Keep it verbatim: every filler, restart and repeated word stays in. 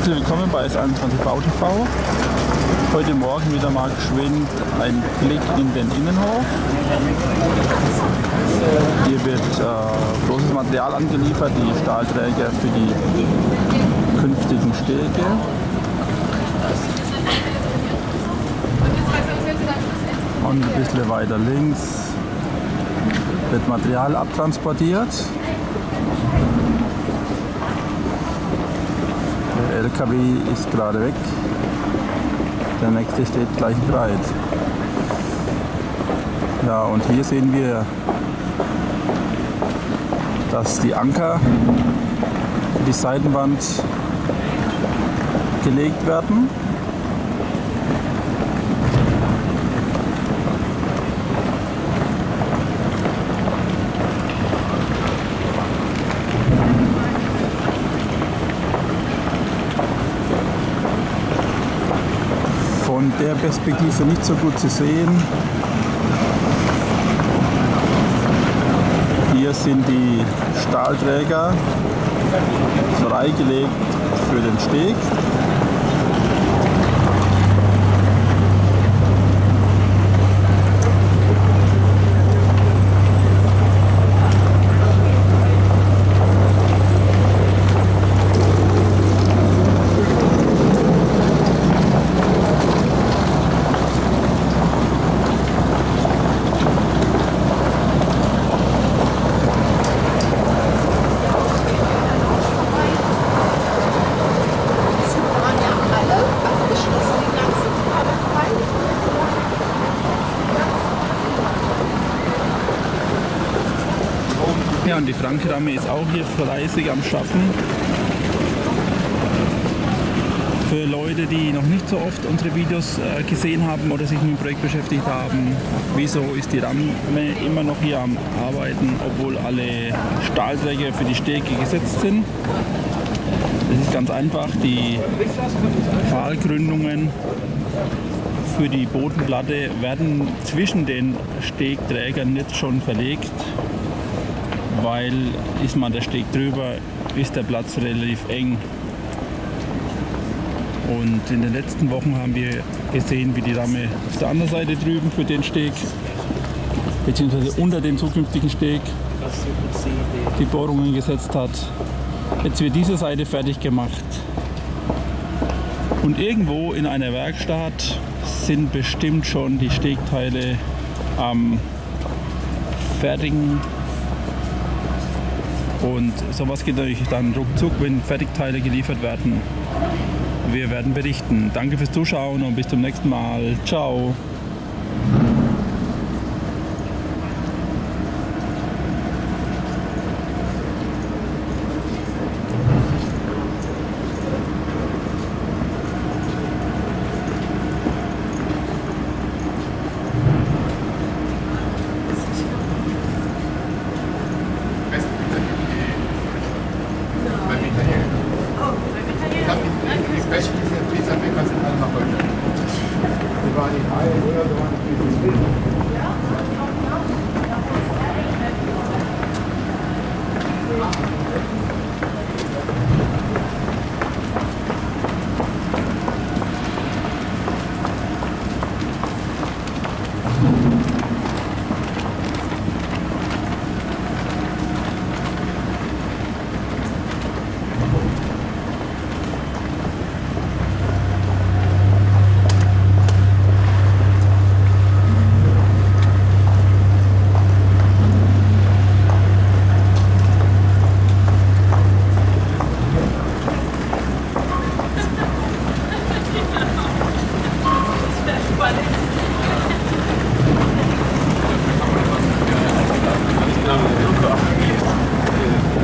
Herzlich willkommen bei S einundzwanzig Bau T V. Heute Morgen wieder mal geschwind ein Blick in den Innenhof. Hier wird äh, großes Material angeliefert, die Stahlträger für die künftigen Stege. Und ein bisschen weiter links wird Material abtransportiert. Der L K W ist gerade weg. Der nächste steht gleich bereit. Ja, und hier sehen wir, dass die Anker für die Seitenwand gelegt werden. Von der Perspektive nicht so gut zu sehen. Hier sind die Stahlträger freigelegt für den Steg. Ja, und die Frank-Ramme ist auch hier fleißig am Schaffen. Für Leute, die noch nicht so oft unsere Videos äh, gesehen haben oder sich mit dem Projekt beschäftigt haben, wieso ist die Ramme immer noch hier am Arbeiten, obwohl alle Stahlträger für die Stege gesetzt sind? Das ist ganz einfach, die Pfahlgründungen für die Bodenplatte werden zwischen den Stegträgern jetzt schon verlegt. Weil ist man der Steg drüber, ist der Platz relativ eng. Und in den letzten Wochen haben wir gesehen, wie die Ramme auf der anderen Seite drüben für den Steg, beziehungsweise unter dem zukünftigen Steg, die Bohrungen gesetzt hat. Jetzt wird diese Seite fertig gemacht. Und irgendwo in einer Werkstatt sind bestimmt schon die Stegteile am fertigen. Und sowas geht natürlich dann ruckzuck, wenn Fertigteile geliefert werden. Wir werden berichten. Danke fürs Zuschauen und bis zum nächsten Mal. Ciao.